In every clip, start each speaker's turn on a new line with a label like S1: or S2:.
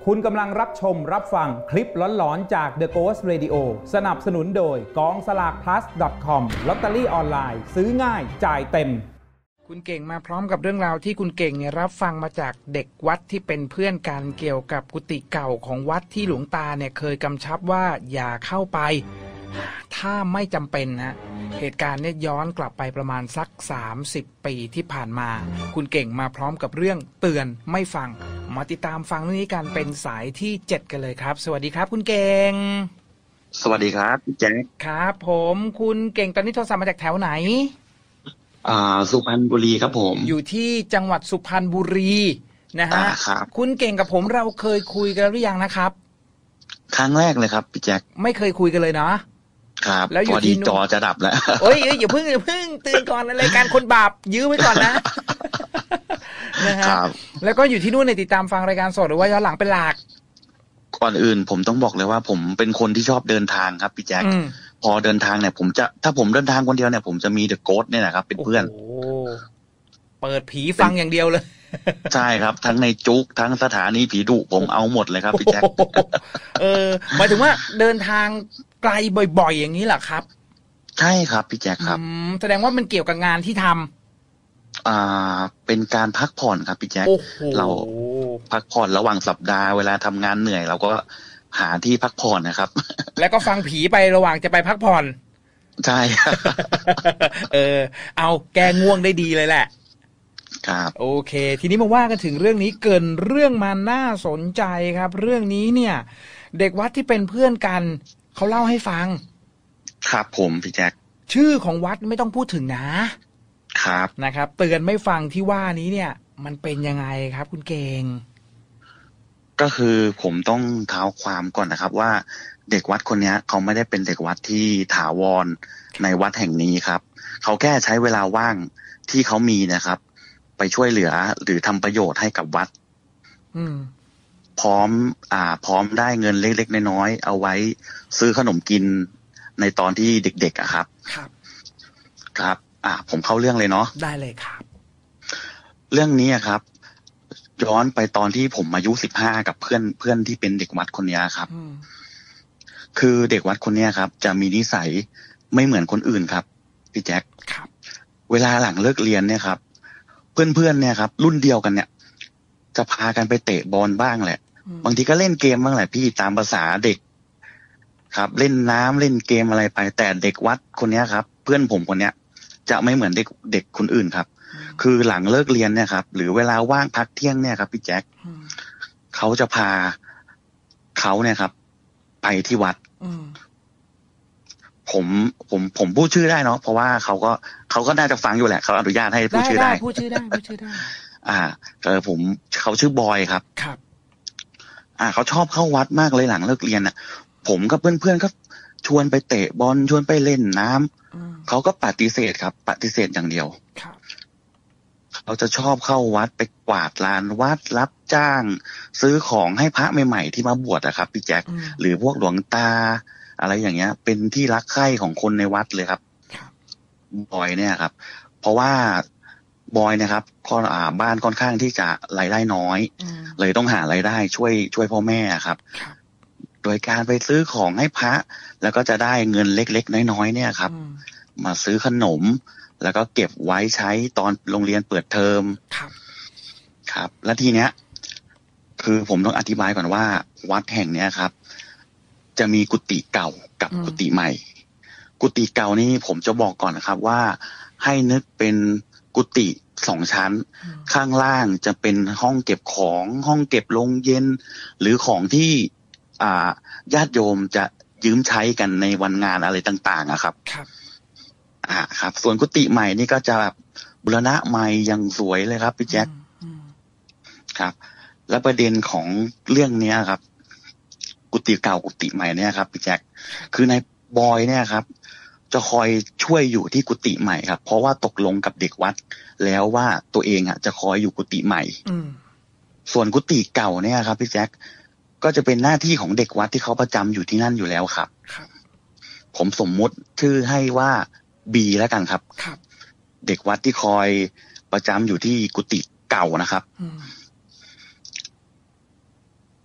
S1: คุณกำลังรับชมรับฟังคลิปหลอนๆจาก The Ghost Radio สนับสนุนโดยกองสลาก plus.com ลอตเตอรี่ออนไลน์ซื้อง่ายจ่ายเต็ม
S2: คุณเก่งมาพร้อมกับเรื่องราวที่คุณเก่งเนี่ยรับฟังมาจากเด็กวัดที่เป็นเพื่อนกันเกี่ยวกับกุฏิเก่าของวัดที่หลวงตาเนี่ยเคยกำชับว่าอย่าเข้าไปถ้าไม่จำเป็นนะเหตุการณ์เนี่ยย้อนกลับไปประมาณสัก30 ปีที่ผ่านมาคุณเก่งมาพร้อมกับเรื่องเตือนไม่ฟังมาติดตามฟังเรื่องนี้กันเป็นสายที่7กันเลยครับสวัสดีครับคุณเก่ง
S3: สวัสดีครับพี่แจ๊ค
S2: ครับผมคุณเก่งตอนนี้โทรศัพท์มาจากแถวไหน
S3: สุพรรณบุรีครับผม
S2: อยู่ที่จังหวัดสุพรรณบุรีนะฮะคุณเก่งกับผมเราเคยคุยกันหรือยังนะครับ
S3: ครั้งแรกเลยครับพี่แจ๊ค
S2: ไม่เคยคุยกันเลยนะครับ
S3: แล้วอยู่ที่จอจะดับแล้ว
S2: เอ้ยอย่าเพิ่งตื่นก่อนรายการคนบาปยื้อไว้ก่อนนะนะฮะแล้วก็อยู่ที่นู่นในติดตามฟังรายการสดหรือว่าย้อนหลังเป็นหลัก
S3: ก่อนอื่นผมต้องบอกเลยว่าผมเป็นคนที่ชอบเดินทางครับพี่แจ๊คพอเดินทางเนี่ยถ้าผมเดินทางคนเดียวเนี่ยผมจะมีเดอะโกสต์เนี่ยนะครับเป็นเพื่อน
S2: เปิดผีฟังอย่างเดียวเลย
S3: ใช่ครับทั้งในจุกทั้งสถานีผีดุผมเอาหมดเลยครับพี่แจ๊ค
S2: หมายถึงว่าเดินทางไกลบ่อยๆอย่างนี้เหรอครับ
S3: ใช่ครับพี่แจ๊คครับ
S2: แสดงว่ามันเกี่ยวกับงานที่ท
S3: ำเป็นการพักผ่อนครับพี่แจ๊คเราพักผ่อนระหว่างสัปดาห์เวลาทำงานเหนื่อยเราก็หาที่พักผ่อนนะครับ
S2: แล้วก็ฟังผีไประหว่างจะไปพักผ่อน
S3: ใช่
S2: เอาแก้ง่วงได้ดีเลยแหละ
S3: ครับ
S2: โอเคทีนี้มาว่ากันถึงเรื่องนี้เกินเรื่องมาน่าสนใจครับเรื่องนี้เนี่ยเด็กวัดที่เป็นเพื่อนกันเขาเล่าให้ฟัง
S3: ครับผมพี่แจ็ค
S2: ชื่อของวัดไม่ต้องพูดถึงนะครับนะครับเตือนไม่ฟังที่ว่านี้เนี่ยมันเป็นยังไงครับคุณเก่ง
S3: ก็คือผมต้องเท้าความก่อนนะครับว่าเด็กวัดคนนี้เขาไม่ได้เป็นเด็กวัดที่ถาวรในวัดแห่งนี้ครับเขาแค่ใช้เวลาว่างที่เขามีนะครับไปช่วยเหลือหรือทำประโยชน์ให้กับวัดพร้อมได้เงินเล็กๆน้อยๆเอาไว้ซื้อขนมกินในตอนที่เด็กๆอะครับครับผมเข้าเรื่องเลยเนาะ
S2: ได้เลยครับ
S3: เรื่องนี้ครับย้อนไปตอนที่ผมอายุ15กับเพื่อนที่เป็นเด็กวัดคนนี้ครับคือเด็กวัดคนนี้ครับจะมีนิสัยไม่เหมือนคนอื่นครับพี่แจ็คเวลาหลังเลิกเรียนเนี่ยครับเพื่อนๆเนี่ยครับรุ่นเดียวกันเนี่ยจะพากันไปเตะบอลบ้างแหละบางทีก็เล่นเกมบ้างแหละพี่ตามภาษาเด็กครับเล่นน้ำเล่นเกมอะไรไปแต่เด็กวัดคนนี้ครับเพื่อนผมคนนี้จะไม่เหมือนเด็กคนอื่นครับคือหลังเลิกเรียนเนี่ยครับหรือเวลาว่างพักเที่ยงเนี่ยครับพี่แจ็คเขาจะพาเขาเนี่ยครับไปที่วัดผมพูดชื่อได้เนาะเพราะว่าเขาก็น่าจะฟังอยู่แหละเขาอนุญาตให้พูดชื่อได้
S2: พูดชื่อได้
S3: เขาชื่อบอยครับเขาชอบเข้าวัดมากเลยหลังเลิกเรียนน่ะผมกับเพื่อนๆก็ชวนไปเตะบอลชวนไปเล่นน้ำเขาก็ปฏิเสธครับปฏิเสธอย่างเดียวเขาจะชอบเข้าวัดไปกวาดลานวัดรับจ้างซื้อของให้พระใหม่ๆที่มาบวชอะครับพี่แจ็คหรือพวกหลวงตาอะไรอย่างเงี้ยเป็นที่รักใคร่ของคนในวัดเลยครับบอยเนี่ยครับเพราะว่าบอยนะครับบ้านค่อนข้างที่จะรายได้น้อยเลยต้องหารายได้ช่วยพ่อแม่ครับโดยการไปซื้อของให้พระแล้วก็จะได้เงินเล็กๆน้อยๆเนี่ยครับมาซื้อขนมแล้วก็เก็บไว้ใช้ตอนโรงเรียนเปิดเทอมครับและทีเนี้ยคือผมต้องอธิบายก่อนว่าวัดแห่งเนี้ยครับจะมีกุฏิเก่ากับกุฏิใหม่กุฏิเก่านี่ผมจะบอกก่อนนะครับว่าให้นึกเป็นกุฏิ2 ชั้นข้างล่างจะเป็นห้องเก็บของห้องเก็บโรงเย็นหรือของที่ญาติโยมจะยืมใช้กันในวันงานอะไรต่างๆอะครับครับส่วนกุฏิใหม่นี่ก็จะแบบบูรณะใหม่ยังสวยเลยครับพี่แจ็คครับและประเด็นของเรื่องนี้ครับกุฏิเก่ากุฏิใหม่เนี่ยครับพี่แจ็คคือในบอยเนี่ยครับจะคอยช่วยอยู่ที่กุฏิใหม่ครับเพราะว่าตกลงกับเด็กวัดแล้วว่าตัวเองจะคอยอยู่กุฏิใหม่ส่วนกุฏิเก่าเนี่ยครับพี่แจ็คก็จะเป็นหน้าที่ของเด็กวัดที่เขาประจำอยู่ที่นั่นอยู่แล้วครับผมสมมุติชื่อให้ว่าบีแล้วกันครับเด็กวัดที่คอยประจำอยู่ที่กุฏิเก่านะครับ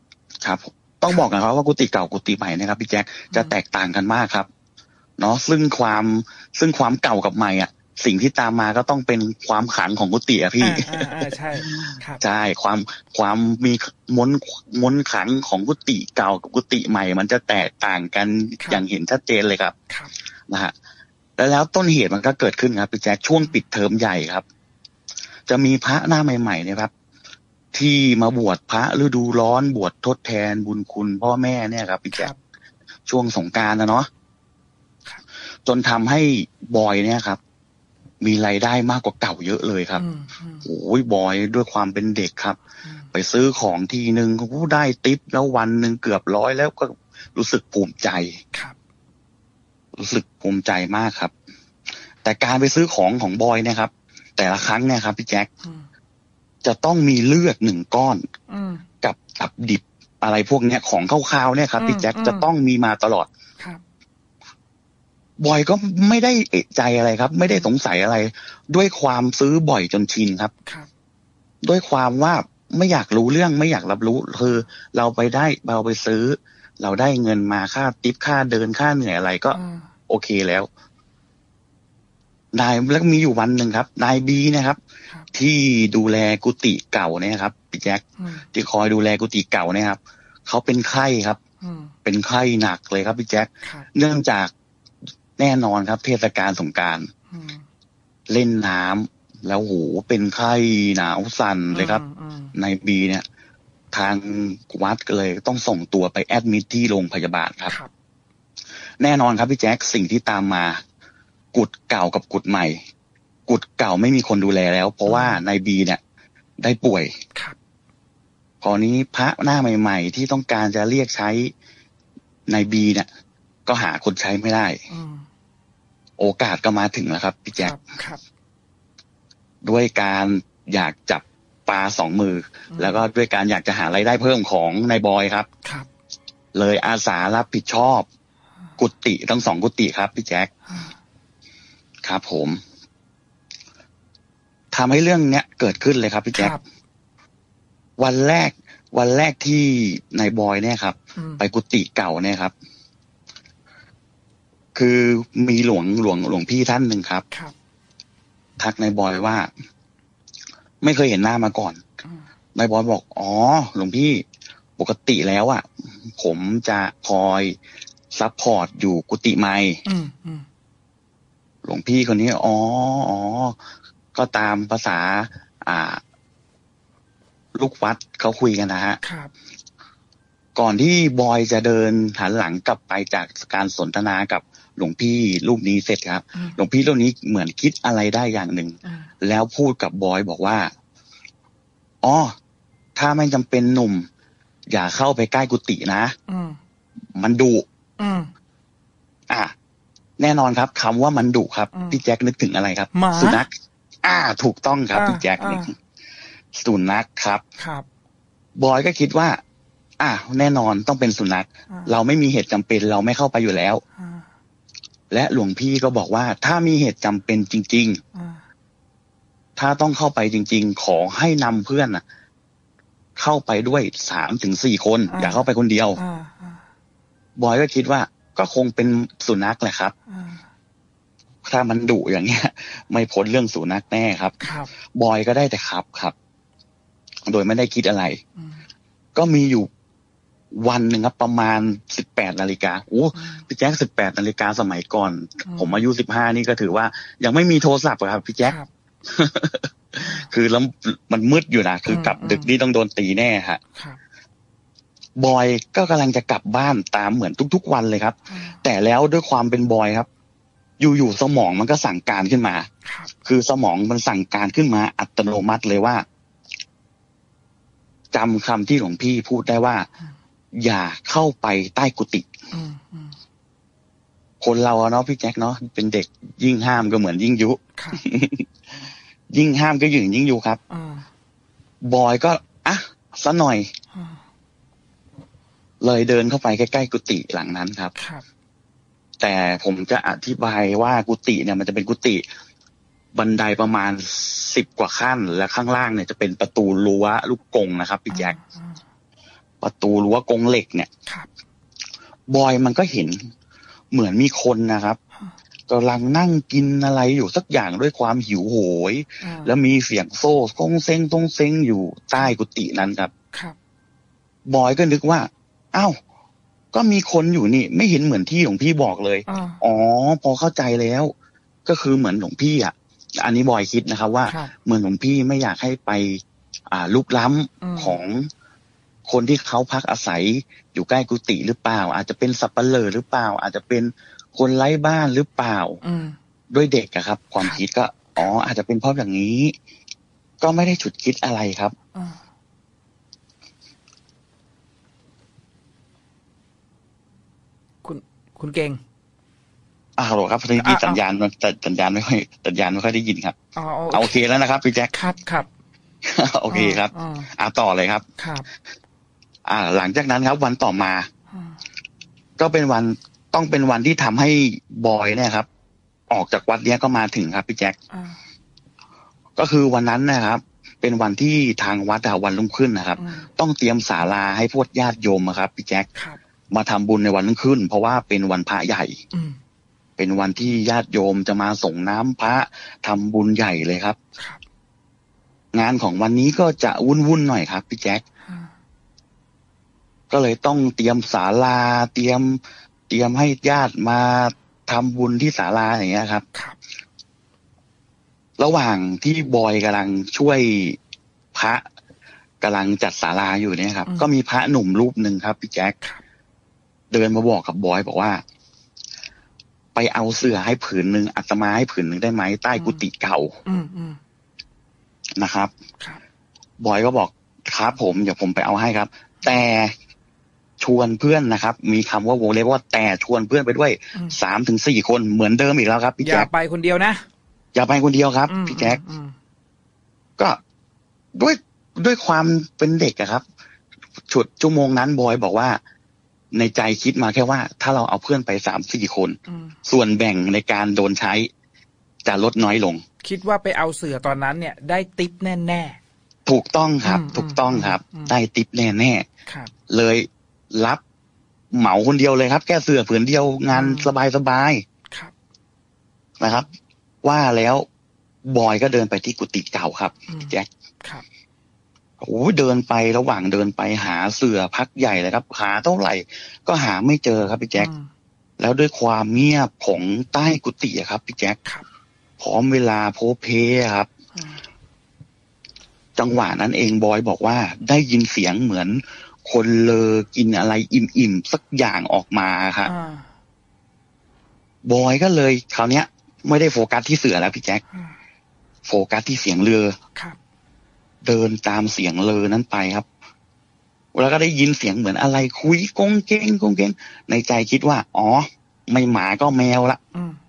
S3: ครับต้องบอกนะครับว่ากุฏิเก่ากุฏิใหม่นะครับพี่แจ็คจะแตกต่างกันมากครับเนาะซึ่งความเก่ากับใหม่อ่ะสิ่งที่ตามมาก็ต้องเป็นความขลังของกุฏิอะพี่
S2: ใช่ครับ
S3: ใช่ความมีมนต์ขลังของกุฏิเก่ากับกุฏิใหม่มันจะแตกต่างกันอย่างเห็นชัดเจนเลยครับนะฮะแล้วต้นเหตุมันก็เกิดขึ้นครับพี่แจ็คช่วงปิดเทอมใหญ่ครับจะมีพระหน้าใหม่ๆเนี่ยครับที่มาบวชพระฤดูร้อนบวชทดแทนบุญคุณพ่อแม่เนี่ยครับพี่แจ็คช่วงสงกรานต์นะเนาะจนทำให้บอยเนี่ยครับมีรายได้มากกว่าเก่าเยอะเลยครับโอ้ยบอยด้วยความเป็นเด็กครับไปซื้อของทีนึงก็ได้ทิปแล้ววันหนึ่งเกือบ100แล้วก็รู้สึกภูมิใจรู้สึกภูมิใจมากครับแต่การไปซื้อของบอยเนี่ยครับแต่ละครั้งเนี่ยครับพี่แจ็คจะต้องมีเลือด1 ก้อนกับตับดิบอะไรพวกเนี้ยของคาวๆเนี่ยครับพี่แจ็คจะต้องมีมาตลอดบอยก็ไม่ได้เอะใจอะไรครับไม่ได้สงสัยอะไรด้วยความซื้อบ่อยจนชินครับด้วยความว่าไม่อยากรู้เรื่องไม่อยากรับรู้คือเราไปซื้อเราได้เงินมาค่าทิปค่าเดินค่าเหนื่อยอะไรก็โอเคแล้วแล้วมีอยู่วันหนึ่งครับนายบีนะครับที่ดูแลกุฏิเก่าเนี่ยครับพี่แจ็คที่คอยดูแลกุฏิเก่าเนี่ยครับเขาเป็นไข้ครับเป็นไข้หนักเลยครับพี่แจ็คเนื่องจากแน่นอนครับเทศกาลสงกรานต์เล่นน้ำแล้วโหเป็นไข้หนาวสั่นเลยครับนายบีเนี่ยทางวัดก็เลยต้องส่งตัวไปแอดมิทที่โรงพยาบาลครับแน่นอนครับพี่แจ็คสิ่งที่ตามมากุฏเก่ากับกุฏใหม่กุฏเก่าไม่มีคนดูแลแล้วเพราะว่านายบีเนี่ยได้ป่วยพอนี้พระหน้าใหม่ๆที่ต้องการจะเรียกใช้นายบีเนี่ยก็หาคนใช้ไม่ได้โอกาสก็มาถึงแล้วครับพี่แจ็คด้วยการอยากจับปลา2 มือแล้วก็ด้วยการอยากจะหารายได้เพิ่มของนายบอยครับเลยอาสารับผิดชอบกุฏิทั้ง2 กุฏิครับพี่แจ็คครับผมทำให้เรื่องเนี้ยเกิดขึ้นเลยครับพี่แจ็ควันแรกที่นายบอยเนี่ยครับไปกุฏิเก่าเนี่ยครับคือมีหลวงพี่ท่านหนึ่งครับทักนายบอยว่าไม่เคยเห็นหน้ามาก่อนนายบอยบอกอ๋อหลวงพี่ปกติแล้วอ่ะผมจะคอยซัพพอร์ตอยู่กุฏิใหม่หลวงพี่คนนี้อ๋อก็ตามภาษาลูกวัดเขาคุยกันนะฮะก่อนที่บอยจะเดินหันหลังกลับไปจากการสนทนากับหลวงพี่รูปนี้เสร็จครับหลวงพี่รูปนี้เหมือนคิดอะไรได้อย่างหนึ่งแล้วพูดกับบอยบอกว่าอ๋อถ้าไม่จำเป็นหนุ่มอย่าเข้าไปใกล้กุฏินะมันดุแน่นอนครับคำว่ามันดุครับพี่แจ็คนึกถึงอะไรครับสุนัขถูกต้องครับพี่แจ็คสุนัขครับบอยก็คิดว่าแน่นอนต้องเป็นสุนัขเราไม่มีเหตุจำเป็นเราไม่เข้าไปอยู่แล้วและหลวงพี่ก็บอกว่าถ้ามีเหตุจำเป็นจริงๆถ้าต้องเข้าไปจริงๆขอให้นำเพื่อนเข้าไปด้วย3-4 คนอย่าเข้าไปคนเดียวบอยก็คิดว่าก็คงเป็นสุนัขแหละครับถ้ามันดุอย่างเงี้ยไม่พ้นเรื่องสุนัขแน่ครับบอยก็ได้แต่ครับโดยไม่ได้คิดอะไรก็มีอยู่วันหนึ่งครับประมาณ18 นาฬิกาโอ้พี่แจ็ค18 นาฬิกาสมัยก่อนผมอายุ15นี่ก็ถือว่ายังไม่มีโทรศัพท์ครับพี่แจ็คคือแล้วมันมืดอยู่นะคือกลับดึกนี่ต้องโดนตีแน่ฮะบอยก็กำลังจะกลับบ้านตามเหมือนทุกๆวันเลยครับแต่แล้วด้วยความเป็นบอยครับอยู่ๆสมองมันก็สั่งการขึ้นมาคือสมองมันสั่งการขึ้นมาอัตโนมัติเลยว่าจำคำที่หลวงพี่พูดได้ว่าอย่าเข้าไปใต้กุฏิคนเราเนาะพี่แจ็คเนาะเป็นเด็กยิ่งห้ามก็เหมือนยิ่งยุ ยิ่งห้ามก็ยิ่งยุครับบอยก็ซะหน่อยเลยเดินเข้าไปใกล้ๆกุฏิหลังนั้นครับแต่ผมจะอธิบายว่ากุฏิเนี่ยมันจะเป็นกุฏิบันไดประมาณ10 กว่าขั้นและข้างล่างเนี่ยจะเป็นประตูรั้วลูกกรงนะครับพี่แจ็คประตูรั้วกรงเหล็กเนี่ยบอยมันก็เห็นเหมือนมีคนนะครับกำลังนั่งกินอะไรอยู่สักอย่างด้วยความหิวโหยแล้วมีเสียงโซ่ก้งเซ็งตงเซ็งอยู่ใต้กุฏินั้นครับบอยก็นึกว่าอ้าวก็มีคนอยู่นี่ไม่เห็นเหมือนที่หลวงพี่บอกเลยอ๋อพอเข้าใจแล้วก็คือเหมือนหลวงพี่อ่ะอันนี้บอยคิดนะครับว่าเหมือนหลวงพี่ไม่อยากให้ไปลุกล้ำของคนที่เขาพักอาศัยอยู่ใกล้กุฏิหรือเปล่าอาจจะเป็นสัปเหร่อหรือเปล่าอาจจะเป็นคนไร้บ้านหรือเปล่าด้วยเด็กอะครับความคิดก็อ๋ออาจจะเป็นเพราะอย่างนี้ก็ไม่ได้ฉุดคิดอะไรครับ
S2: คุณเก่ง
S3: ฮัลโหลครับที่สัญญาณไม่ค่อยได้ยินครับโอเคแล้วนะครับพี่แจ็ค
S2: ครับ
S3: โอเคครับต่อเลยครับ
S2: ครับ
S3: หลังจากนั้นครับวันต่อมาก็เป็นวันต้องเป็นวันที่ทำให้บอยเนี่ยครับออกจากวัดเนี้ยก็มาถึงครับพี่แจ็คก็คือวันนั้นนะครับเป็นวันที่ทางวัดวันรุ่งขึ้นนะครับต้องเตรียมศาลาให้พวกญาติโยมครับพี่แจ็คมาทำบุญในวันรุ่งขึ้นเพราะว่าเป็นวันพระใหญ่เป็นวันที่ญาติโยมจะมาส่งน้ำพระทำบุญใหญ่เลยครับงานของวันนี้ก็จะวุ่นหน่อยครับพี่แจ็คก็เลยต้องเตรียมศาลาเตรียมให้ญาติมาทำบุญที่ศาลาอย่างเงี้ยครับระหว่างที่บอยกำลังช่วยพระกำลังจัดศาลาอยู่เนี่ยครับก็มีพระหนุ่มรูปหนึ่งครับพี่แจ็คเดินมาบอกกับบอยบอกว่าไปเอาเสื้อให้ผืนหนึ่งอาตมาให้ผืนหนึ่งได้ไหมใต้กุฏิเก่านะครับบอยก็บอกครับผมเดี๋ยวผมไปเอาให้ครับแต่ชวนเพื่อนนะครับมีคำว่าวงเล็บว่าแต่ชวนเพื่อนไปด้วย3-4 คนเหมือนเดิมอีกแล้วครับพี่แจ็ค
S2: อย่าไปคนเดียวนะ
S3: อย่าไปคนเดียวครับพี่แจ็คก็ด้วยความเป็นเด็กอะครับชุดชั่วโมงนั้นบอยบอกว่าในใจคิดมาแค่ว่าถ้าเราเอาเพื่อนไป3-4 คนส่วนแบ่งในการโดนใช้จะลดน้อยลง
S2: คิดว่าไปเอาเสือตอนนั้นเนี่ยได้ติ๊บแน่
S3: ๆถูกต้องครับถูกต้องครับได้ติ๊บแน่ๆเลยรับเหมาคนเดียวเลยครับแค่เสื้อผืนเดียวงานสบายๆนะครับว่าแล้วบอยก็เดินไปที่กุฏิเก่าครับแจ็คโอ้เดินไประหว่างเดินไปหาเสื่อพักใหญ่เลยครับหาเท่าไหร่ก็หาไม่เจอครับพี่แจ็คแล้วด้วยความเงียบของใต้กุฏิครับพี่แจ็คพร้อมเวลาโพเพครับจังหวะนั้นเองบอยบอกว่าได้ยินเสียงเหมือนคนเลอกินอะไรอิ่มๆสักอย่างออกมาครับบอยก็เลยคราวเนี้ยไม่ได้โฟกัสที่เสือแล้วพี่แจ็คโฟกัสที่เสียงเรือเดินตามเสียงเลอนั้นไปครับแล้วก็ได้ยินเสียงเหมือนอะไรคุยกงเก้งในใจคิดว่าอ๋อไม่หมาก็แมวละ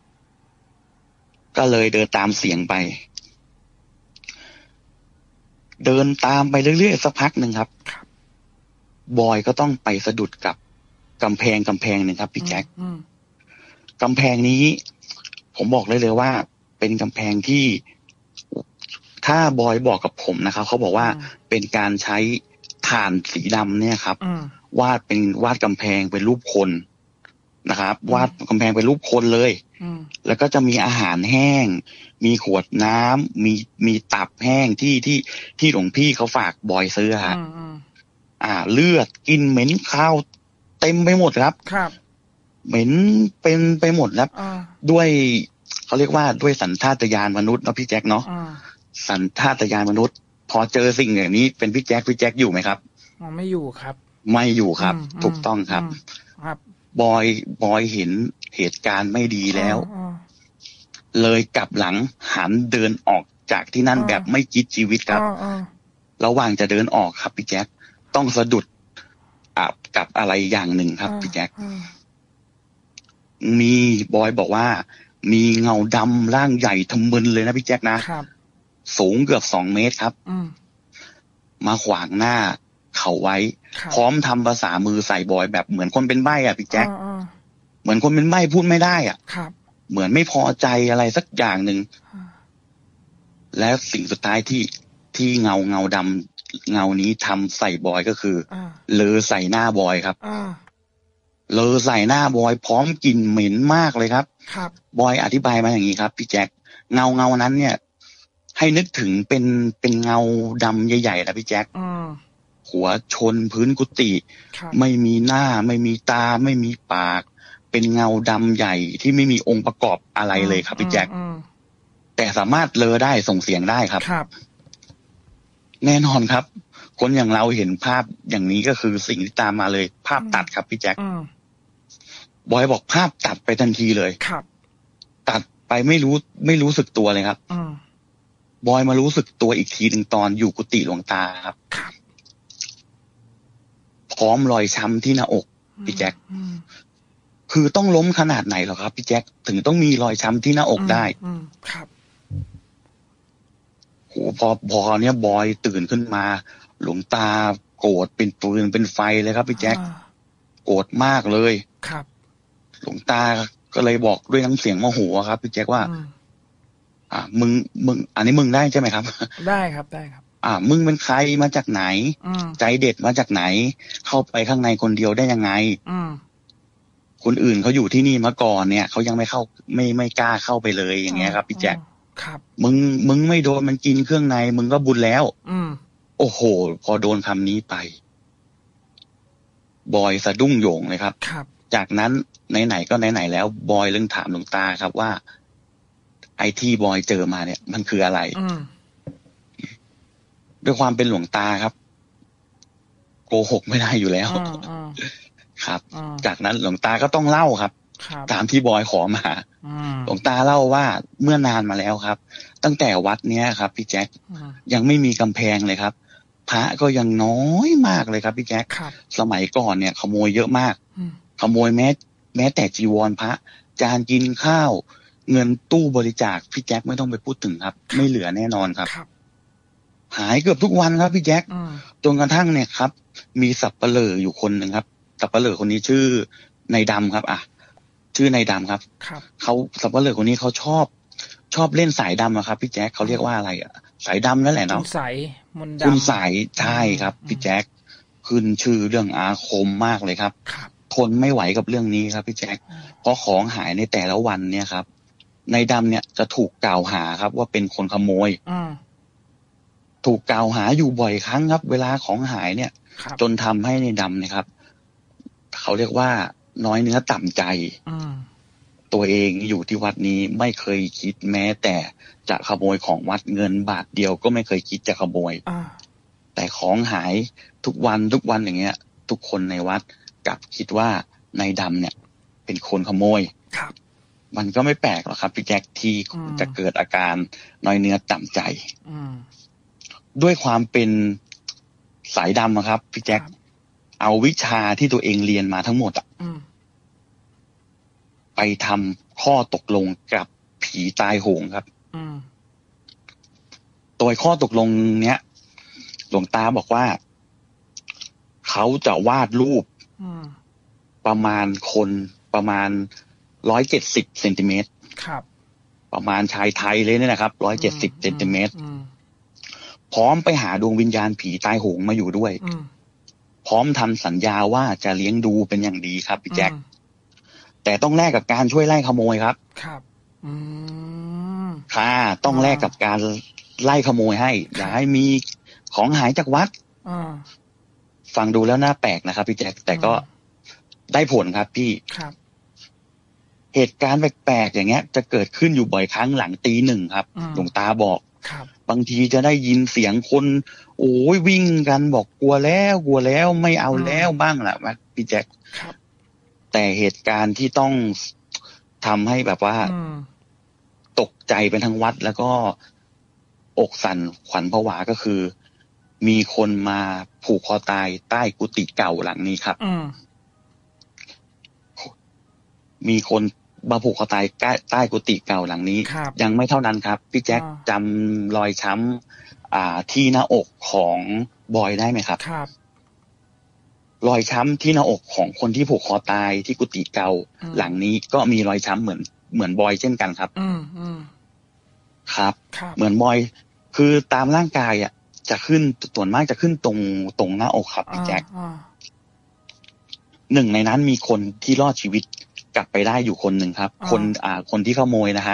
S3: ก็เลยเดินตามเสียงไปเดินตามไปเรื่อยๆสักพักหนึ่งครับบอยก็ต้องไปสะดุดกับกำแพงหนึ่งครับพี่แจ็คกำแพงนี้ผมบอกเลยว่าเป็นกำแพงที่ถ้าบอยบอกกับผมนะครับเขาบอกว่าเป็นการใช้ถ่านสีดำเนี่ยครับวาดกำแพงเป็นรูปคนนะครับวาดกำแพงเป็นรูปคนเลยแล้วก็จะมีอาหารแห้งมีขวดน้ำมีตับแห้งที่หลวงพี่เขาฝากบอยซื้อฮะเลือดกินเหม็นข้าวเต็มไปหมดครับเหม็นเป็นไปหมดแล้วด้วยเขาเรียกว่าด้วยสัญชาตญาณมนุษย์เนาะพี่แจ็คเนาะสัญชาตญาณมนุษย์พอเจอสิ่งอย่างนี้เป็นพี่แจ็คอยู่ไหมครับ
S2: ไม่อยู่ครับ
S3: ไม่อยู่ครับถูกต้องครับบอยเห็นเหตุการณ์ไม่ดีแล้วเลยกลับหลังหันเดินออกจากที่นั่นแบบไม่คิดชีวิตครับระหว่างจะเดินออกครับพี่แจ็คต้องสะดุดกับอะไรอย่างหนึ่งครับพี่แจ็คมีบอยบอกว่ามีเงาดำร่างใหญ่ทะมึนเลยนะพี่แจ็คนะสูงเกือบ2 เมตรครับมาขวางหน้าเขาไว้พร้อมทำภาษามือใส่บอยแบบเหมือนคนเป็นใบ้อ่ะพี่แจ็คเหมือนคนเป็นใบ้พูดไม่ได้อ่ะเหมือนไม่พอใจอะไรสักอย่างหนึ่งและสิ่งสุดท้ายที่เงาดำเงานี้ทำใส่บอยก็คือเลอใส่หน้าบอยครับเลอใส่หน้าบอยพร้อมกลิ่นเหม็นมากเลยครับบอยอธิบายมาอย่างนี้ครับพี่แจ็คเงานั้นเนี่ยให้นึกถึงเป็นเงาดำใหญ่ๆนะพี่แจ็คหัวชนพื้นกุฏิไม่มีหน้าไม่มีตาไม่มีปากเป็นเงาดำใหญ่ที่ไม่มีองค์ประกอบอะไรเลยครับพี่แจ็คแต่สามารถเลอได้ส่งเสียงได้ครับแน่นอนครับคนอย่างเราเห็นภาพอย่างนี้ก็คือสิ่งที่ตามมาเลยภาพตัดครับพี่แจ็คบอยบอกภาพตัดไปทันทีเลยตัดไปไม่รู้สึกตัวเลยครับบอยมารู้สึกตัวอีกทีหนึ่งตอนอยู่กุฏิหลวงตาครับพร้อมรอยช้ำที่หน้าอกพี่แจ็คคือต้องล้มขนาดไหนหรอครับพี่แจ็คถึงต้องมีรอยช้ำที่หน้าอกได้โหพอเนี้ยบอยตื่นขึ้นมาหลวงตาโกรธเป็นปืนเป็นไฟเลยครับพี่แจ็คโกรธมากเลยครับหลวงตาก็เลยบอกด้วยน้ำเสียงโมโหครับพี่แจ็คว่ามึงอันนี้มึงได้ใช่ไหมครับ
S2: ได้ครับ
S3: มึงเป็นใครมาจากไหนใจเด็ดมาจากไหนเข้าไปข้างในคนเดียวได้ยังไงคนอื่นเขาอยู่ที่นี่มาก่อนเนี่ยเขายังไม่เข้าไม่กล้าเข้าไปเลยอย่างเงี้ยครับพี่แจ็คครับมึงไม่โดนมันกินเครื่องในมึงก็บุญแล้วโอ้โหพอโดนคำนี้ไปบอยสะดุ้งโยงเลยครับจากนั้นไหนๆก็ไหนๆแล้วบอยเรื่องถามหลวงตาครับว่าไอ้ที่บอยเจอมาเนี่ยมันคืออะไรด้วยความเป็นหลวงตาครับโกหกไม่ได้อยู่แล้วครับจากนั้นหลวงตาก็ต้องเล่าครับตามที่บอยขอมาหลวงตาเล่าว่าเมื่อนานมาแล้วครับตั้งแต่วัดเนี้ยครับพี่แจ็คยังไม่มีกำแพงเลยครับพระก็ยังน้อยมากเลยครับพี่แจ็คสมัยก่อนเนี่ยขโมยเยอะมากขโมยแม้แต่จีวรพระจานกินข้าวเงินตู้บริจาคพี่แจ็คไม่ต้องไปพูดถึงครับไม่เหลือแน่นอนครับหายเกือบทุกวันครับพี่แจ็คจนกระทั่งเนี่ยครับมีสับปะเหร่ออยู่คนหนึ่งครับสับปะเหร่อคนนี้ชื่อนายดำครับชื่อนายดำครับเขาสับปะเหร่อคนนี้เขาชอบเล่นสายดำครับพี่แจ็คเขาเรียกว่าอะไรสายดำนั่นแหละเนาะคุณสายใช่ครับพี่แจ็คขึ้นชื่อเรื่องอาคมมากเลยครับทนไม่ไหวกับเรื่องนี้ครับพี่แจ็คเพราะของหายในแต่ละวันเนี่ยครับนายดำเนี่ยจะถูกกล่าวหาครับว่าเป็นคนขโมยถูกกล่าวหาอยู่บ่อยครั้งครับเวลาของหายเนี่ยจนทำให้นายดำเนี่ยครับเขาเรียกว่าน้อยเนื้อต่ำใจตัวเองอยู่ที่วัดนี้ไม่เคยคิดแม้แต่จะขโมยของวัดเงินบาทเดียวก็ไม่เคยคิดจะขโมยแต่ของหายทุกวันอย่างเงี้ยทุกคนในวัดกลับคิดว่านายดำเนี่ยเป็นคนขโมยมันก็ไม่แปลกหรอกครับพี่แจ็คที่จะเกิดอาการน้อยเนื้อต่ำใจด้วยความเป็นสายดำครับพี่แจ็คเอาวิชาที่ตัวเองเรียนมาทั้งหมดไปทำข้อตกลงกับผีตายโหงครับโดยข้อตกลงเนี้ยหลวงตาบอกว่าเขาจะวาดรูปประมาณ170 เซนติเมตรประมาณชายไทยเลยเนี่ยนะครับ170 เซนติเมตรพร้อมไปหาดวงวิญญาณผีตายโหงมาอยู่ด้วยพร้อมทำสัญญาว่าจะเลี้ยงดูเป็นอย่างดีครับพี่แจ็คแต่ต้องแลกกับการช่วยไล่ขโมยครับค่ะต้องแลกกับการไล่ขโมยให้อย่าให้มีของหายจากวัดฟังดูแล้วน่าแปลกนะครับพี่แจ็คแต่ก็ได้ผลครับพี่เหตุการณ์แปลกๆอย่างเงี้ยจะเกิดขึ้นอยู่บ่อยครั้งหลังตี 1ครับหลวงตาบอกบางทีจะได้ยินเสียงคนโอ้ยวิ่งกันบอกกลัวแล้วไม่เอาแล้วบ้างแหละพี่แจ็คแต่เหตุการณ์ที่ต้องทำให้แบบว่าตกใจเป็นทั้งวัดแล้วก็อกสั่นขวัญผวาก็คือมีคนมาผูกคอตายใต้กุฏิเก่าหลังนี้ครับมีคนมาผูกคอตายใต้กุฏิเก่าหลังนี้ยังไม่เท่านั้นครับพี่แจ็คจำรอยช้ำที่หน้าอกของบอยได้ไหมครับรอยช้ำที่หน้าอกของคนที่ผูกคอตายที่กุฏิเก่าหลังนี้ก็มีรอยช้ำเหมือนบอยเช่นกันครับครับเหมือนบอยคือตามร่างกายจะขึ้นส่วนมากจะขึ้นตรงหน้าอกครับพี่แจ็คหนึ่งในนั้นมีคนที่รอดชีวิตกลับไปได้อยู่คนหนึ่งครับคนที่ขโมยนะฮะ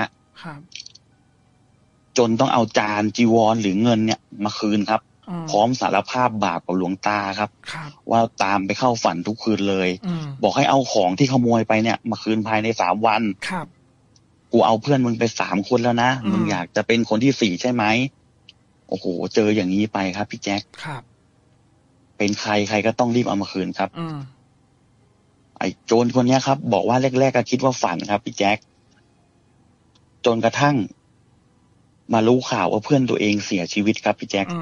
S3: จนต้องเอาจานจีวรหรือเงินเนี่ยมาคืนครับพร้อมสารภาพบาปกับหลวงตาครับว่าตามไปเข้าฝันทุกคืนเลยบอกให้เอาของที่ขโมยไปเนี่ยมาคืนภายใน3 วันกูเอาเพื่อนมึงไป3 คนแล้วนะมึงอยากจะเป็นคนที่4ใช่ไหมโอ้โหเจออย่างนี้ไปครับพี่แจ็คเป็นใครก็ต้องรีบเอามาคืนครับไอ้โจรคนนี้ครับบอกว่าแรกๆก็คิดว่าฝันครับพี่แจ็คจนกระทั่งมารู้ข่าวว่าเพื่อนตัวเองเสียชีวิตครับพี่แจ็ค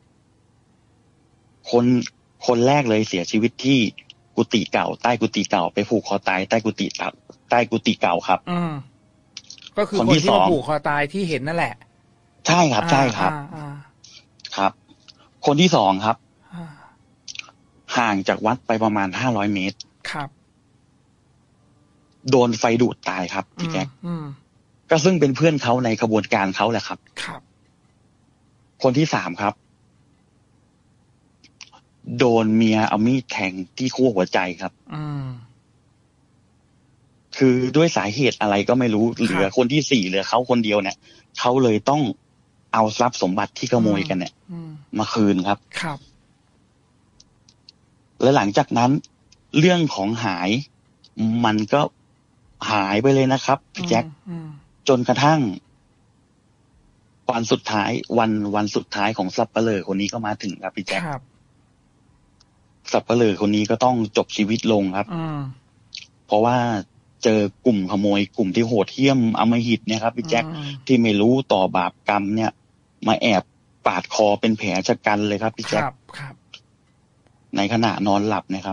S3: คนแรกเลยเสียชีวิตที่กุฏิเก่าใต้กุฏิเก่าไปผูกคอตายใต้กุฏิเก่าครับ
S2: ก็คือคนที่มาผูกคอตายที่เห็นนั่นแหละ
S3: ใช่ครับครับ คนที่2ครับห่างจากวัดไปประมาณ500 เมตรครับโดนไฟดูดตายครับพี่แจ็คก็ซึ่งเป็นเพื่อนเขาในขบวนการเขาแหละครับคนที่3ครับโดนเมียเอามีดแทงที่ขั้วหัวใจครับคือด้วยสาเหตุอะไรก็ไม่รู้เหลือคนที่4เหลือเขาคนเดียวเนี่ยเขาเลยต้องเอาทรัพย์สมบัติที่ขโมยกันเนี่ยมาคืนครับและหลังจากนั้นเรื่องของหายมันก็หายไปเลยนะครับพี่แจ็คจนกระทั่งวันสุดท้ายวันสุดท้ายของสัปเหร่อคนนี้ก็มาถึงครับพี่แจ็คสัปเหร่อคนนี้ก็ต้องจบชีวิตลงครับเพราะว่าเจอกลุ่มขโมยกลุ่มที่โหดเหี้ยมอำมหิตเนี่ยครับพี่แจ็คที่ไม่รู้ต่อบาปกรรมเนี่ยมาแอบปาดคอเป็นแผลชะกันเลยครับพี่แจ็คในขณะนอนหลับนะครับ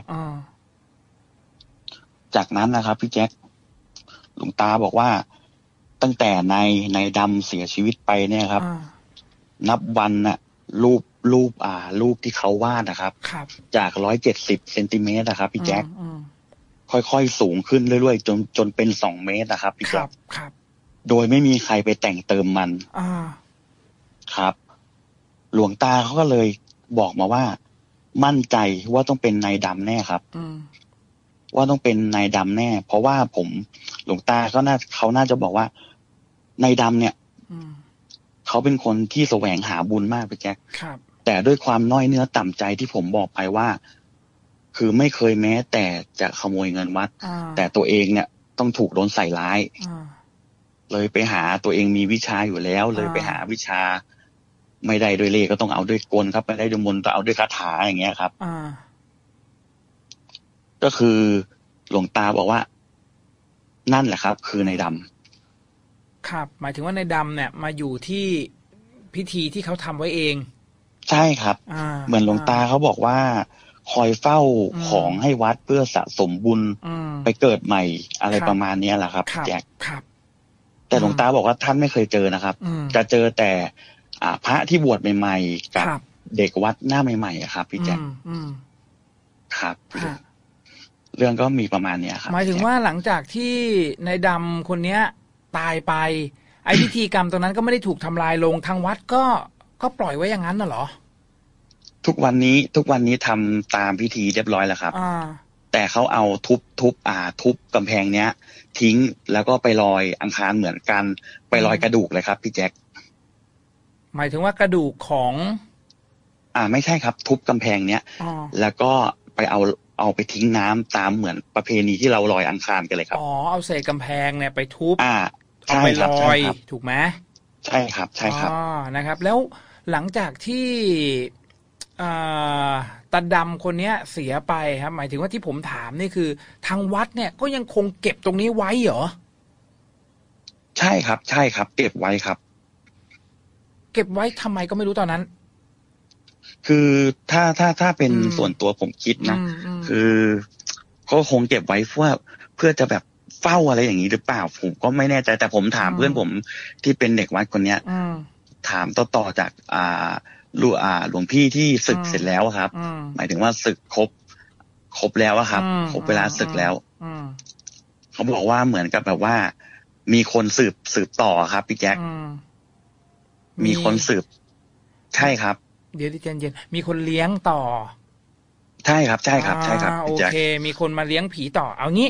S3: จากนั้นนะครับพี่แจ็คหลวงตาบอกว่าตั้งแต่ในดำเสียชีวิตไปเนี่ยครับนับวันน่ะรูปที่เขาวาดนะครับจาก170 เซนติเมตรนะครับพี่แจ็คค่อยๆสูงขึ้นเรื่อยๆจนเป็น2 เมตรนะครับพี่แจ็คโดยไม่มีใครไปแต่งเติมมันครับหลวงตาเขาก็เลยบอกมาว่ามั่นใจว่าต้องเป็นนายดำแน่ครับว่าต้องเป็นนายดำแน่เพราะว่าหลวงตาเขาน่าจะบอกว่านายดำเนี่ยเขาเป็นคนที่แสวงหาบุญมากพี่แจ็คแต่ด้วยความน้อยเนื้อต่ำใจที่ผมบอกไปว่าคือไม่เคยแม้แต่จะขโมยเงินวัดแต่ตัวเองเนี่ยต้องถูกโดนใส่ร้ายเลยไปหาตัวเองมีวิชาอยู่แล้วเลยไปหาวิชาไม่ได้ด้วยเลขก็ต้องเอาด้วยกลครับไม่ได้ด้วยมนต์ก็เอาด้วยคาถาอย่างเงี้ยครับก็คือหลวงตาบอกว่านั่นแหละครับคือนายดำ
S2: ครับหมายถึงว่านายดำเนี่ยมาอยู่ที่พิธีที่เขาทำไว้เอง
S3: ใช่ครับเหมือนหลวงตาเขาบอกว่าคอยเฝ้าของให้วัดเพื่อสะสมบุญไปเกิดใหม่อะไรประมาณนี้แหละครับแจ็คแต่หลวงตาบอกว่าท่านไม่เคยเจอนะครับจะเจอแต่พระที่บวชใหม่ๆกับเด็กวัดหน้าใหม่ๆครับพี่แจ็คครับเรื่องก็มีประมาณนี้ครับ
S2: หมายถึงว่าหลังจากที่นายดำคนนี้ตายไปไอ้พิธีกรรมตรงนั้นก็ไม่ได้ถูกทำลายลงทางวัดก็ปล่อยไว้อย่างนั้นน่ะเหรอ
S3: ทุกวันนี้ทำตามพิธีเรียบร้อยแล้วครับแต่เขาเอาทุบกำแพงเนี้ยทิ้งแล้วก็ไปลอยอังคารเหมือนกันไปลอยกระดูกเลยครับพี่แจ็ค
S2: หมายถึงว่ากระดูกของ
S3: ไม่ใช่ครับทุบกำแพงเนี้ยแล้วก็ไปเอาไปทิ้งน้ำตามเหมือนประเพณีที่เราลอยอังคารกันเลยครับ
S2: เอาเศษกำแพงเนี่ยไปทุบ
S3: เอาไปลอย
S2: ถูกไหม
S3: ใช่ครับ
S2: นะครับแล้วหลังจากที่ตาดำคนนี้เสียไปครับหมายถึงว่าที่ผมถามนี่คือทางวัดเนี่ยก็ยังคงเก็บตรงนี้ไว้เหรอ
S3: ใช่ครับเก็บไว้ครับ
S2: เก็บไว้ทำไมก็ไม่รู้ตอนนั้น
S3: คือถ้าเป็นส่วนตัวผมคิดนะคือก็คงเก็บไว้เพื่อจะแบบเฝ้าอะไรอย่างนี้หรือเปล่าผมก็ไม่แน่ใจแต่ผมถามเพื่อนผมที่เป็นเด็กวัดคนเนี้ยถามต่อจากหลวงพี่ที่ศึกเสร็จแล้วครับหมายถึงว่าศึกครบแล้วครับครบเวลาศึกแล้วเขาบอกว่าเหมือนกับแบบว่ามีคนสืบต่อครับพี่แจ็คมีคนสืบใช่ครับ
S2: เดี๋ยวเย็นๆมีคนเลี้ยงต่อ
S3: ใช่ครับใช่ครับ
S2: โอเคมีคนมาเลี้ยงผีต่อเอางี้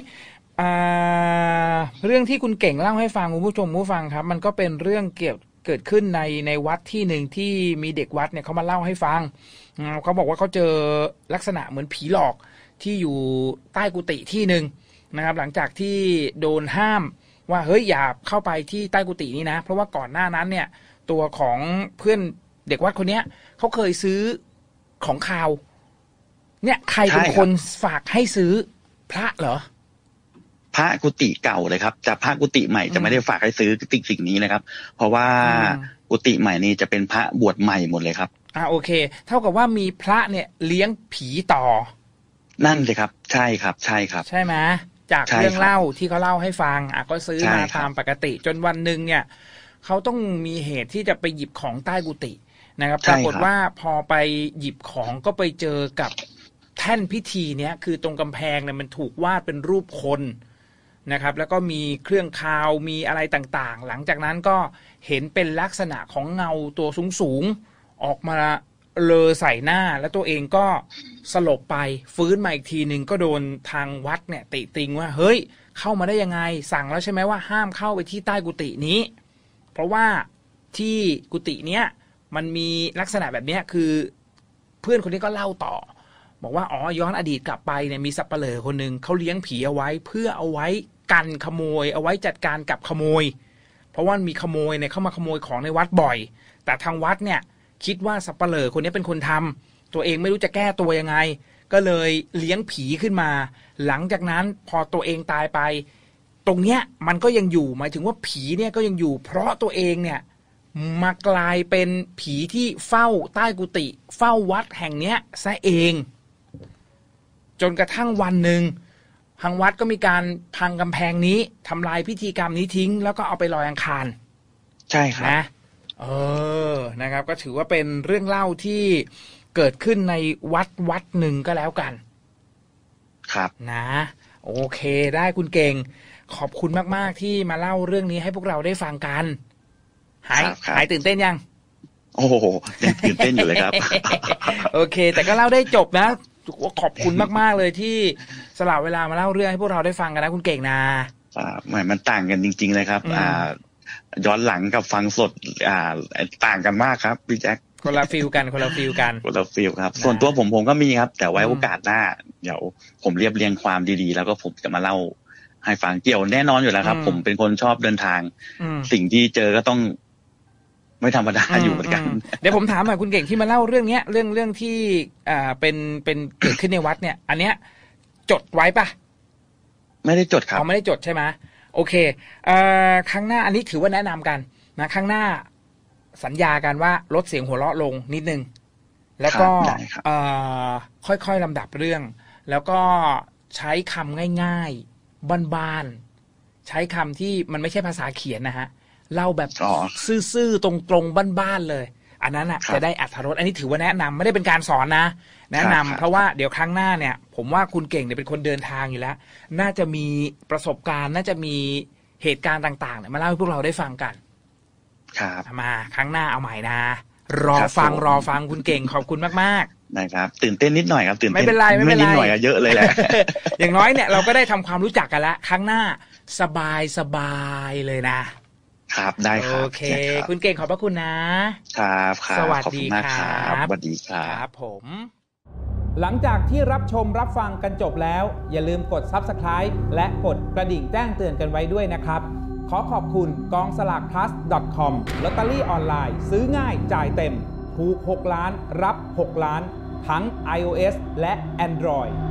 S2: เรื่องที่คุณเก่งเล่าให้ฟังคุณผู้ชมผู้ฟังครับมันก็เป็นเรื่องเกิดขึ้นในวัดที่หนึ่งที่มีเด็กวัดเนี่ยเขามาเล่าให้ฟังเขาบอกว่าเขาเจอลักษณะเหมือนผีหลอกที่อยู่ใต้กุฏิที่หนึ่งนะครับหลังจากที่โดนห้ามว่าเฮ้ยอย่าเข้าไปที่ใต้กุฏินี้นะเพราะว่าก่อนหน้านั้นเนี่ยตัวของเพื่อนเด็กวัดคนนี้เขาเคยซื้อของคาวเนี่ยใครเป็นคนฝากให้ซื้อพระเหรอ
S3: พระกุฏิเก่าเลยครับจะพระกุฏิใหม่จะไม่ได้ฝากให้ซื้อสิ่งนี้นะครับเพราะว่ากุฏิใหม่นี้จะเป็นพระบวชใหม่หมดเลยครับ
S2: โอเคเท่ากับว่ามีพระเนี่ยเลี้ยงผีต่อ
S3: นั่นเลยครับใช่ครับใช่ครับ
S2: ใช่ไหมจากเรื่องเล่าที่เขาเล่าให้ฟังก็ซื้อมาตามปกติจนวันหนึ่งเนี่ยเขาต้องมีเหตุที่จะไปหยิบของใต้กุฏินะครับปรากฏว่าพอไปหยิบของก็ไปเจอกับแท่นพิธีเนี้ยคือตรงกำแพงเนี่ยมันถูกวาดเป็นรูปคนนะครับแล้วก็มีเครื่องคาวมีอะไรต่างๆหลังจากนั้นก็เห็นเป็นลักษณะของเงาตัวสูงๆออกมาเลอใส่หน้าแล้วตัวเองก็สลบไปฟื้นมาอีกทีหนึ่งก็โดนทางวัดเนี่ยติติงว่าเฮ้ยเข้ามาได้ยังไงสั่งแล้วใช่ไหมว่าห้ามเข้าไปที่ใต้กุฏินี้เพราะว่าที่กุฏิเนี้ยมันมีลักษณะแบบนี้คือเพื่อนคนนี้ก็เล่าต่อบอกว่าย้อนอดีตกลับไปเนี่ยมีสัปเหร่อคนหนึ่งเขาเลี้ยงผีเอาไว้เพื่อเอาไว้กันขโมยเอาไว้จัดการกับขโมยเพราะว่ามีขโมยเนี่ยเข้ามาขโมยของในวัดบ่อยแต่ทางวัดเนี่ยคิดว่าสัปเหร่อคนนี้เป็นคนทำตัวเองไม่รู้จะแก้ตัวยังไงก็เลยเลี้ยงผีขึ้นมาหลังจากนั้นพอตัวเองตายไปตรงเนี้ยมันก็ยังอยู่หมายถึงว่าผีเนี่ยก็ยังอยู่เพราะตัวเองเนี่ยมากลายเป็นผีที่เฝ้าใต้กุฏิเฝ้าวัดแห่งเนี้ยซะเองจนกระทั่งวันหนึ่งทางวัดก็มีการพังกำแพงนี้ทำลายพิธีกรรมนี้ทิ้งแล้วก็เอาไปลอยอังคาร
S3: ใช่ครับ
S2: นะนะครับก็ถือว่าเป็นเรื่องเล่าที่เกิดขึ้นในวัดหนึ่งก็แล้วกัน
S3: ครับ
S2: นะโอเคได้คุณเก่งขอบคุณมากๆที่มาเล่าเรื่องนี้ให้พวกเราได้ฟังกันหายตื่นเต้นยัง
S3: โอ้โหยังตื่นเต้นอยู่เลยครับ
S2: โอเคแต่ก็เล่าได้จบนะขอบคุณมากๆเลยที่สละเวลามาเล่าเรื่องให้พวกเราได้ฟังกันนะคุณเก่งนะ
S3: มันต่างกันจริงๆเลยครับย้อนหลังกับฟังสดต่างกันมากครับพี่แจ็ค
S2: คนละฟิลกันคนละฟิล
S3: ครับส่วนตัวผมก็มีครับแต่ไว้โอกาสหน้าเดี๋ยวผมเรียบเรียงความดีๆแล้วก็ผมจะมาเล่าให้ฟังเกี่ยวแน่นอนอยู่แล้วครับผมเป็นคนชอบเดินทางสิ่งที่เจอก็ต้องไม่ธรรมดาอยู่เหมือนกัน
S2: เดี๋ยวผมถามหน่อยคุณเก่งที่มาเล่าเรื่องเนี้ยเรื่องที่เป็นเกิดขึ้นในวัดเนี่ยอันเนี้ยจดไว้ปะ
S3: ไม่ได้จดครับ
S2: ไม่ได้จดใช่ไหมโอเคครั้งหน้าอันนี้ถือว่าแนะนำกันนะครั้งหน้าสัญญากันว่าลดเสียงหัวเราะลงนิดนึงแล้วก็ค่อยๆลำดับเรื่องแล้วก็ใช้คำง่ายๆบ้านๆใช้คำที่มันไม่ใช่ภาษาเขียนนะฮะเล่าแบบซื่อๆตรงๆบ้านๆเลยอันนั้นอ่ะจะได้อรรถรสอันนี้ถือว่าแนะนำไม่ได้เป็นการสอนนะแนะนำเพราะว่าเดี๋ยวครั้งหน้าเนี่ยผมว่าคุณเก่งเนี่ยเป็นคนเดินทางอยู่แล้วน่าจะมีประสบการณ์น่าจะมีเหตุการณ์ต่างๆเนี่ยมาเล่าให้พวกเราได้ฟังกัน
S3: ครับ
S2: มาครั้งหน้าเอาใหม่นะรอฟังคุณเก่งขอบคุณมาก
S3: ๆนะครับตื่นเต้นนิดหน่อยครับตื่นเต้น
S2: ไม่เป็นไร
S3: นิดหน่อยเยอะเลยแหละ
S2: อย่างน้อยเนี่ยเราก็ได้ทำความรู้จักกันแล้วครั้งหน้าสบายเลยนะครับ
S3: ได้ครับ
S2: โอเคคุณเก่งขอบพระคุณนะครับ
S3: สวัสดีครับสวัสดี
S2: ครับผม
S1: หลังจากที่รับชมรับฟังกันจบแล้วอย่าลืมกด Subscribe และกดกระดิ่งแจ้งเตือนกันไว้ด้วยนะครับขอขอบคุณกองสลาก plus.com ลอตเตอรี่ออนไลน์ซื้อง่ายจ่ายเต็มถูก6ล้านรับ6ล้านทั้ง iOS และ Android